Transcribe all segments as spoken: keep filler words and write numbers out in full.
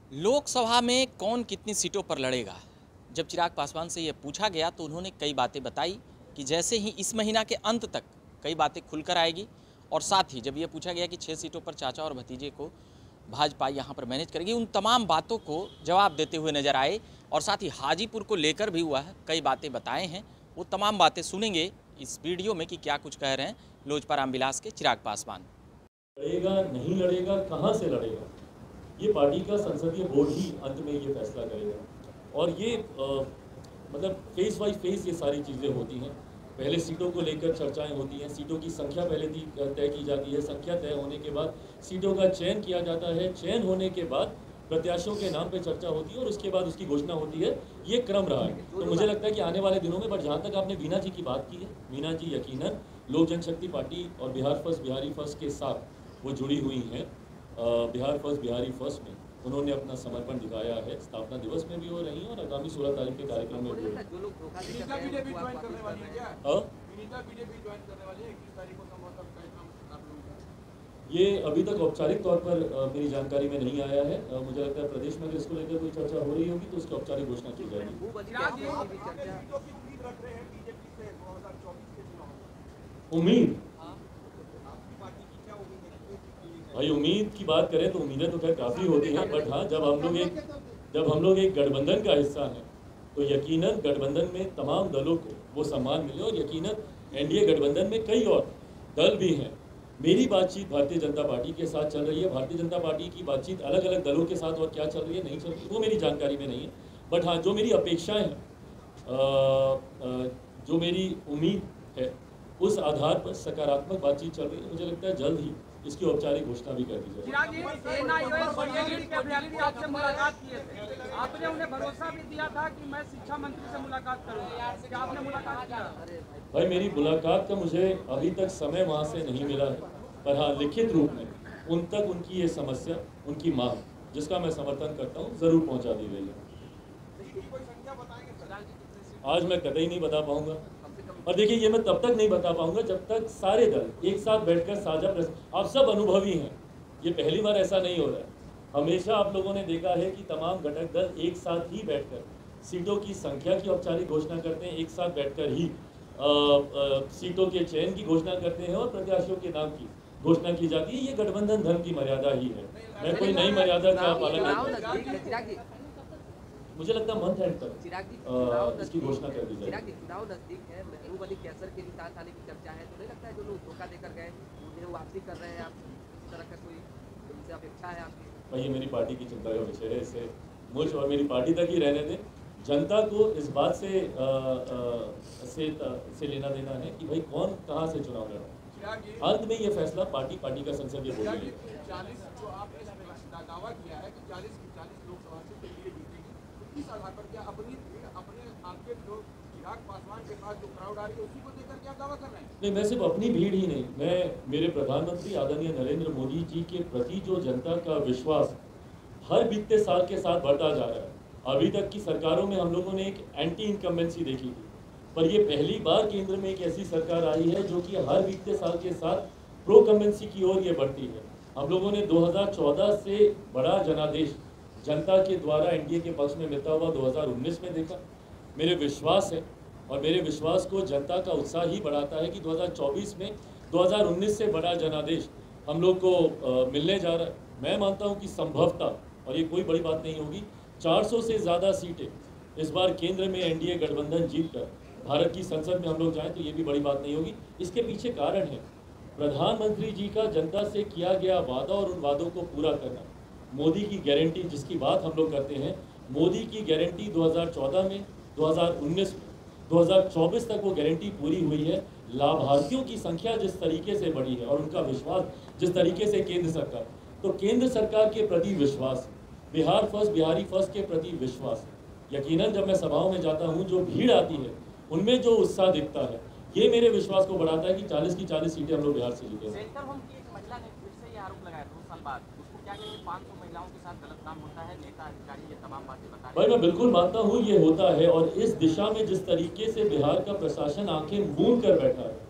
लोकसभा में कौन कितनी सीटों पर लड़ेगा? जब चिराग पासवान से ये पूछा गया तो उन्होंने कई बातें बताई कि जैसे ही इस महीना के अंत तक कई बातें खुलकर आएगी। और साथ ही जब ये पूछा गया कि छः सीटों पर चाचा और भतीजे को भाजपा यहाँ पर मैनेज करेगी, उन तमाम बातों को जवाब देते हुए नजर आए। और साथ ही हाजीपुर को लेकर भी हुआ है, कई बातें बताए हैं। वो तमाम बातें सुनेंगे इस वीडियो में कि क्या कुछ कह रहे हैं लोजपा रामविलास के चिराग पासवान। लड़ेगा नहीं लड़ेगा, कहाँ से लड़ेगा, ये पार्टी का संसदीय बोर्ड ही अंत में ये फैसला करेगा। और ये आ, मतलब फेस बाई फेस ये सारी चीज़ें होती हैं। पहले सीटों को लेकर चर्चाएं होती हैं, सीटों की संख्या पहले तय की जाती है, संख्या तय होने के बाद सीटों का चयन किया जाता है, चयन होने के बाद प्रत्याशियों के नाम पे चर्चा होती है और उसके बाद उसकी घोषणा होती है। ये क्रम रहा है। तो मुझे लगता है कि आने वाले दिनों में, बट जहाँ तक आपने वीणा जी की बात की है, वीणा जी यकीनन लोक जनशक्ति पार्टी और बिहार फर्स्ट बिहारी फर्स्ट के साथ वो जुड़ी हुई हैं। बिहार फर्स्ट बिहारी फर्स्ट में उन्होंने अपना समर्पण दिखाया है। स्थापना दिवस में भी हो रही हैं और आगामी सोलह तारीख के कार्यक्रम में भी हो ये अभी तक औपचारिक तौर पर मेरी जानकारी में नहीं आया है। मुझे लगता है प्रदेश में अगर इसको लेकर कोई चर्चा हो रही होगी तो उसकी औपचारिक घोषणा की जाएगी। उम्मीद, भाई उम्मीद की बात करें तो उम्मीदें तो खैर काफ़ी होती हैं, बट हाँ, जब हम लोग एक जब हम लोग एक गठबंधन का हिस्सा हैं तो यकीनन गठबंधन में तमाम दलों को वो सम्मान मिले। और यकीनन एनडीए गठबंधन में कई और दल भी हैं। मेरी बातचीत भारतीय जनता पार्टी के साथ चल रही है। भारतीय जनता पार्टी की बातचीत अलग अलग दलों के साथ और क्या चल रही है, नहीं चल रही है, वो मेरी जानकारी में नहीं है। बट हाँ, जो मेरी अपेक्षाएँ हैं, जो मेरी उम्मीद है, उस आधार पर सकारात्मक बातचीत चल रही है। मुझे लगता है जल्द ही इसकी औपचारिक घोषणा भी कर दी जाएगी। आपसे मुलाकात किए थे, आपने उन्हें भरोसा भी दिया था कि मैं शिक्षा मंत्री से मुलाकात करूंगा, क्या आपने मुलाकात किया? भाई मेरी मुलाकात का मुझे अभी तक समय वहाँ से नहीं मिला है, पर हाँ लिखित रूप में उन तक उनकी ये समस्या, उनकी मांग, जिसका मैं समर्थन करता हूँ, जरूर पहुँचा दी गई है। आज मैं कतई नहीं बता पाऊंगा। और देखिए, ये मैं तब तक नहीं बता पाऊंगा जब तक सारे दल एक साथ बैठकर साझा प्रश्न, आप सब अनुभवी हैं, ये पहली बार ऐसा नहीं हो रहा है। हमेशा आप लोगों ने देखा है कि तमाम घटक दल एक साथ ही बैठकर सीटों की संख्या की औपचारिक घोषणा करते हैं, एक साथ बैठकर ही आ, आ, सीटों के चयन की घोषणा करते हैं और प्रत्याशियों के नाम की घोषणा की जाती है। ये गठबंधन धर्म की मर्यादा ही है। मैं कोई नई मर्यादा का पालन नहीं करता। मुझे लगता है मंथ एंड तक इसकी घोषणा कर दी जाएगी। चुनाव नजदीक है, महबूब अली कैसर के भी साथ आने की चर्चा है, तो नहीं लगता है जो लोग धोखा देकर गए उन्हें वापसी कर रहे हैं, आप इस तरह का कोई उनसे अपेक्षा है आपकी? भाई ये मेरी पार्टी की चिंता का विषय है, इससे मुझ और मेरी पार्टी तक ही रहने दें। जनता को इस बात से आ, आ, से, आ, से लेना देना है कि भाई कौन कहाँ से चुनाव लड़ा। अंत में ये फैसला पार्टी पार्टी का संसदीय बोर्ड लेगी। चालीस जो आपने दावा किया है कि चालीस की चालीस लोकसभा सीटें जीतेगी, इस आधार पर क्या अपनी अपने आपके जो चिराग पासवान के पास जो क्राउड आ रही है उसी को देकर क्या दावा कर रहे हैं? नहीं, मैं सिर्फ अपनी भीड़ ही नहीं, मैं मेरे प्रधानमंत्री आदरणीय नरेंद्र मोदी जी के प्रति जो जनता का विश्वास हर बीतते साल के साथ बढ़ता जा रहा है। अभी तक की सरकारों में हम लोगों ने एक एंटी इनकम्बेंसी देखी थी, पर ये पहली बार केंद्र में एक ऐसी सरकार आई है जो कि हर बीतते साल के साथ प्रो कम्बेंसी की ओर ये बढ़ती है। हम लोगों ने दो हज़ार चौदह से बड़ा जनादेश जनता के द्वारा एनडीए के पक्ष में मिलता हुआ दो हज़ार उन्नीस में देखा। मेरे विश्वास है और मेरे विश्वास को जनता का उत्साह ही बढ़ाता है कि दो हज़ार चौबीस में दो हज़ार उन्नीस से बड़ा जनादेश हम लोग को आ, मिलने जा रहा है। मैं मानता हूं कि संभवतः, और ये कोई बड़ी बात नहीं होगी, चार सौ से ज़्यादा सीटें इस बार केंद्र में एनडीए गठबंधन जीत कर भारत की संसद में हम लोग जाएँ तो ये भी बड़ी बात नहीं होगी। इसके पीछे कारण है प्रधानमंत्री जी का जनता से किया गया वादा और उन वादों को पूरा करना। मोदी की गारंटी जिसकी बात हम लोग करते हैं, मोदी की गारंटी दो हज़ार चौदह में, दो हज़ार उन्नीस में, दो हज़ार चौबीस तक वो गारंटी पूरी हुई है। लाभार्थियों की संख्या जिस तरीके से बढ़ी है और उनका विश्वास जिस तरीके से केंद्र सरकार, तो केंद्र सरकार के प्रति विश्वास, बिहार फर्स्ट बिहारी फर्स्ट के प्रति विश्वास, यकीनन जब मैं सभाओं में जाता हूँ जो भीड़ आती है उनमें जो उत्साह दिखता है, ये मेरे विश्वास को बढ़ाता है कि चालीस की चालीस सीटें हम लोग बिहार से जीतेंगे। सेंटर होम की एक महिला ने फिर से ये आरोप लगाया दो साल बाद, उसको क्या कहेंगे, पाँच सौ महिलाओं के साथ गलत काम होता है, नेता अधिकारी ये तमाम बातें बता रहे हैं। भाई मैं बिल्कुल मानता हूँ ये होता है, और इस दिशा में जिस तरीके से बिहार का प्रशासन आंखें मूंद कर बैठा है,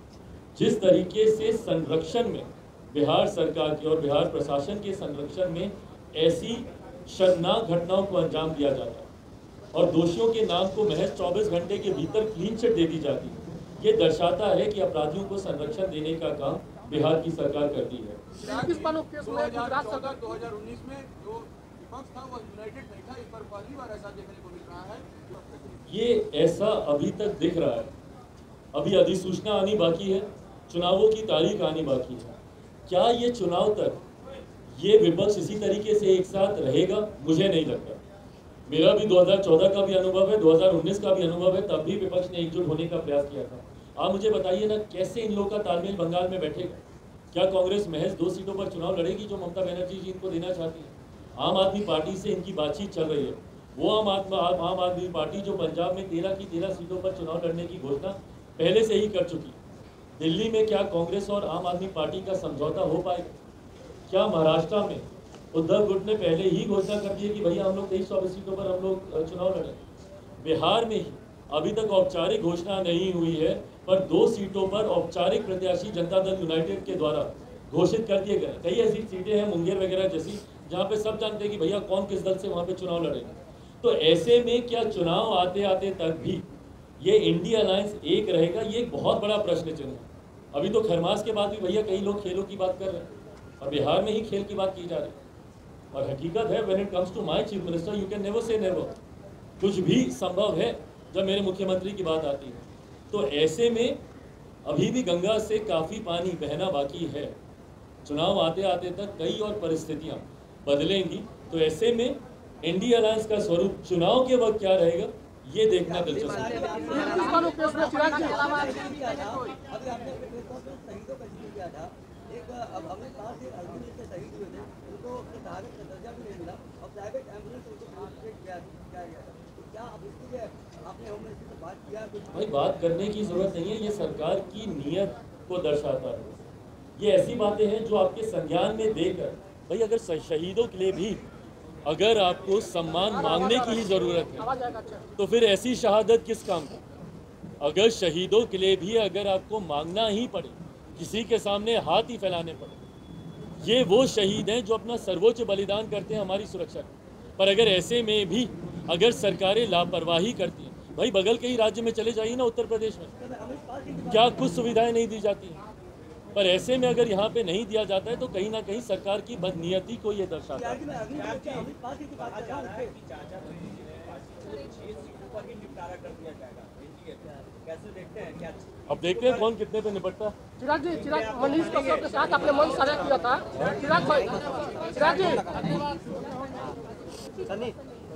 जिस तरीके से संरक्षण में बिहार सरकार के और बिहार प्रशासन के संरक्षण में ऐसी शर्मनाक घटनाओं को अंजाम दिया जाता है और दोषियों के नाम को महज चौबीस घंटे के भीतर क्लीन चिट दे दी जाती है। ये दर्शाता है कि अपराधियों को संरक्षण देने का काम बिहार की सरकार करती है। दो हजार चौदह दो हजार उन्नीस में जो विपक्ष था वो यूनाइटेड नहीं था, इस पर पहली बार ऐसा देखने को मिल रहा है। ये ऐसा अभी तक दिख रहा है। अभी अधिसूचना आनी बाकी है, चुनावों की तारीख आनी बाकी है। क्या ये चुनाव तक ये विपक्ष इसी तरीके से एक साथ रहेगा? मुझे नहीं लगता। मेरा भी दो हज़ार चौदह का भी अनुभव है, दो हज़ार उन्नीस का भी अनुभव है, तब भी विपक्ष ने एकजुट होने का प्रयास किया था। आप मुझे बताइए ना, कैसे इन लोगों का तालमेल बंगाल में बैठेगा? क्या कांग्रेस महज दो सीटों पर चुनाव लड़ेगी जो ममता बनर्जी जी इनको देना चाहती है? आम आदमी पार्टी से इनकी बातचीत चल रही है। वो आम आदमी आम आदमी पार्टी जो पंजाब में तेरह की तेरह सीटों पर चुनाव लड़ने की घोषणा पहले से ही कर चुकी है। दिल्ली में क्या कांग्रेस और आम आदमी पार्टी का समझौता हो पाएगा? क्या महाराष्ट्र में उद्धव गुट ने पहले ही घोषणा कर दी है कि भैया हम लोग तेईस चौबीस सीटों पर हम लोग चुनाव लड़ें? बिहार में ही अभी तक औपचारिक घोषणा नहीं हुई है, पर दो सीटों पर औपचारिक प्रत्याशी जनता दल यूनाइटेड के द्वारा घोषित कर दिए गए। कई ऐसी सीटें हैं मुंगेर वगैरह जैसी, जहाँ पे सब जानते हैं कि भैया कौन किस दल से वहाँ पे चुनाव लड़ेगा। तो ऐसे में क्या चुनाव आते आते तक भी ये इंडिया अलायंस एक रहेगा? ये एक बहुत बड़ा प्रश्न चिन्ह है। अभी तो खरमास के बाद भी भैया कई लोग खेलों की बात कर रहे हैं और बिहार में ही खेल की बात की जा रही है। और हकीकत है, when it comes to my chief minister you can never say never. कुछ भी संभव है जब मेरे मुख्यमंत्री की बात आती है। तो ऐसे में अभी भी गंगा से काफ़ी पानी बहना बाकी है। चुनाव आते आते तक कई और परिस्थितियां बदलेंगी। तो ऐसे में इंडिया अलायंस का स्वरूप चुनाव के वक्त क्या रहेगा, ये देखना दिलचस्प है। भाई बात करने की जरूरत नहीं है, ये सरकार की नीयत को दर्शाता है। ये ऐसी बातें हैं जो आपके संज्ञान में देकर, भाई अगर शहीदों के लिए भी अगर आपको सम्मान मांगने की ही जरूरत है तो फिर ऐसी शहादत किस काम की? अगर शहीदों के लिए भी अगर आपको मांगना ही पड़े, किसी के सामने हाथ ही फैलाने पड़े, ये वो शहीद हैं जो अपना सर्वोच्च बलिदान करते हैं हमारी सुरक्षा के। पर अगर ऐसे में भी अगर सरकारें लापरवाही करती हैं, भाई बगल के ही राज्य में चले जाइए ना, उत्तर प्रदेश में क्या कुछ सुविधाएं नहीं दी जाती हैं? पर ऐसे में अगर यहाँ पे नहीं दिया जाता है तो कहीं ना कहीं सरकार की बदनीयती को ये दर्शाता है। अब देखते हैं कौन कितने पे निपटता है। चिराग जी, चिराग मनीष कश्यप के साथ आपने मन साझा किया था। चिराग भाई, चिराग जी, सनी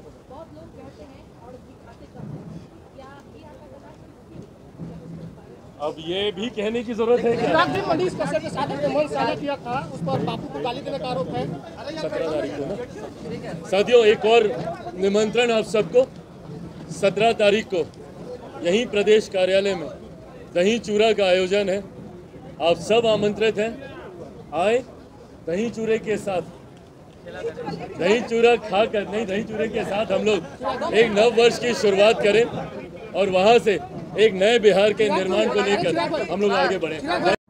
अब ये भी कहने की जरूरत है। चिराग जी, मनीष कश्यप के साथ आपने मन साझा किया था, उस पर बापू को गाली देने का आरोप है। सत्रह तारीख को ना साथियों, एक और निमंत्रण आप सबको। सत्रह तारीख को यहीं प्रदेश कार्यालय में दही चूरा का आयोजन है। आप सब आमंत्रित हैं। आए दही चूरे के साथ, दही चूरा खाकर नहीं, दही चूरे के साथ हम लोग एक नव वर्ष की शुरुआत करें और वहां से एक नए बिहार के निर्माण को लेकर हम लोग आगे बढ़ें।